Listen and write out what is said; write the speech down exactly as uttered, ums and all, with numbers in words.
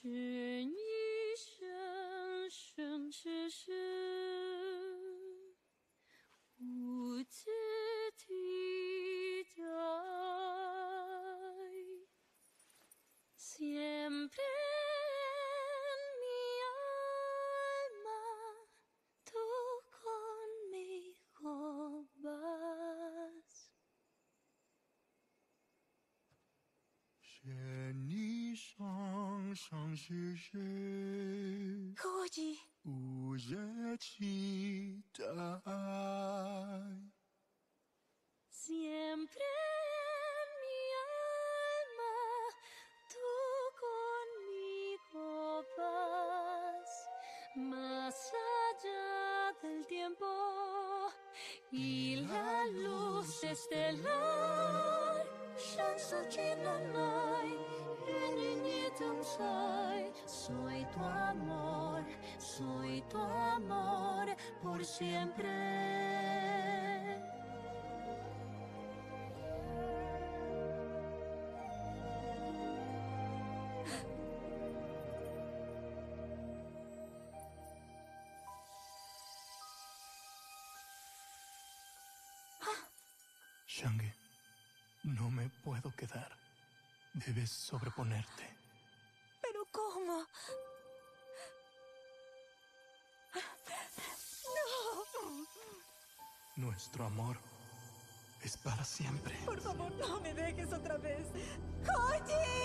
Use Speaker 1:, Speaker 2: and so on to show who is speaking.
Speaker 1: 是你生生世世无解替代。Siempre en mi alma tú conmigo vas。
Speaker 2: 谢你生生世世
Speaker 1: 可以
Speaker 2: 无解期待。
Speaker 1: Siempre en mi alma tú conmigo vas, más allá del tiempo y la luz estelar. 闪烁进了来，愿与你同在。Soy tu amor, soy tu amor por siempre。
Speaker 2: Shange, no me puedo quedar. Debes sobreponerte.
Speaker 1: ¿Pero cómo? ¡No!
Speaker 2: Nuestro amor es para siempre.
Speaker 1: Por favor, no me dejes otra vez. ¡Koji!